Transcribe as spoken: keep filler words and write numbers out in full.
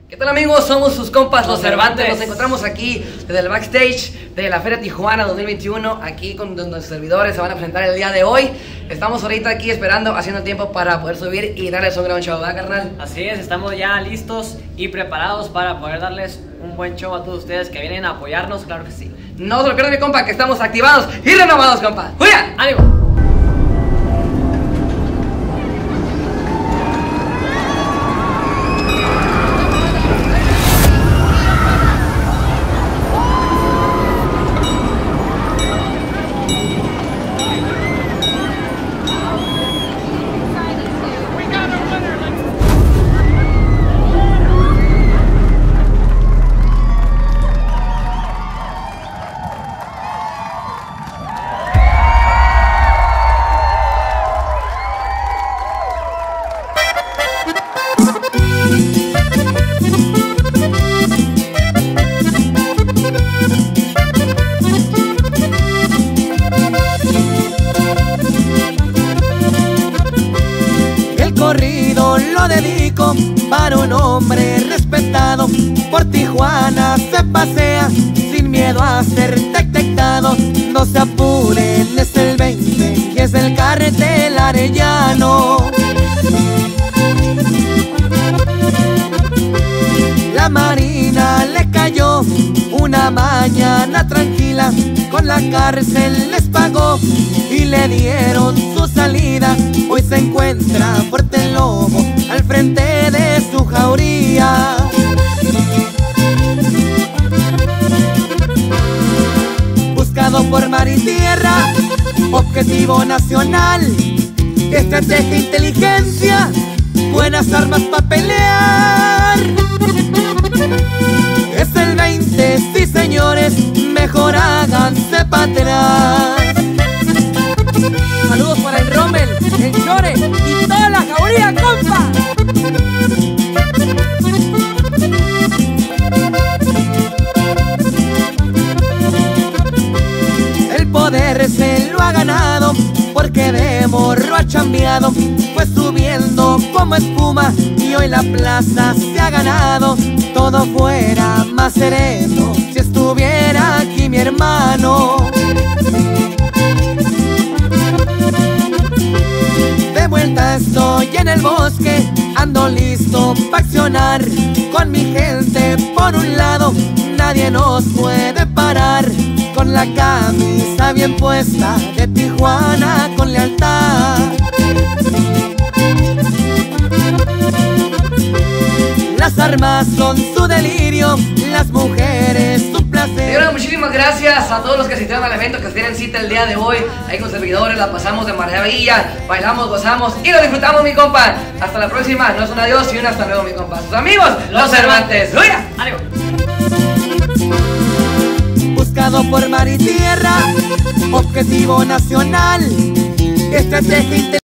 ¿Qué tal, amigos? Somos sus compas los, los Cervantes. Cervantes. Nos encontramos aquí desde el backstage de la Feria Tijuana dos mil veintiuno. Aquí con nuestros servidores se van a presentar el día de hoy. Estamos ahorita aquí esperando, haciendo tiempo para poder subir y darles un gran show, ¿verdad, carnal? Así es, estamos ya listos y preparados para poder darles un buen show a todos ustedes que vienen a apoyarnos, claro que sí. No se lo pierdan, mi compa, que estamos activados y renovados, compa. ¡Juega! ¡Ánimo! Corrido lo dedico para un hombre respetado. Por Tijuana se pasea sin miedo a ser detectado. No se apuren, es el veinte y es el carretel Arellano. La Marina le cayó una mañana tranquila, con la cárcel les pagó y le dieron su salida. Hoy se encuentra fuerte el lobo al frente de su jauría. Buscado por mar y tierra, objetivo nacional, estrategia, inteligencia, buenas armas para pelear. Es el veinte, sí señores, mejor háganse para atrás. Saludos para el Rommel, el Chore y toda la jauría, compa. El poder se lo ha ganado porque de morro ha chambeado. Fue subiendo como espuma y hoy la plaza se ha ganado. Todo fuera más sereno si estuviera aquí mi hermano. De vuelta estoy en el bosque, ando listo para accionar. Con mi gente por un lado, nadie nos puede parar. Con la camisa bien puesta, de Tijuana con lealtad. Las armas son su delirio, las mujeres su placer. Señora, muchísimas gracias a todos los que asistieron al evento, que tienen cita el día de hoy. Ahí con servidores la pasamos de maravilla, bailamos, gozamos y lo disfrutamos, mi compa. Hasta la próxima, no es un adiós y un hasta luego, mi compa. Sus amigos, los, los Cervantes. ¡Huya! ¡Ánimo! Buscado por mar y tierra, objetivo nacional, estrategia,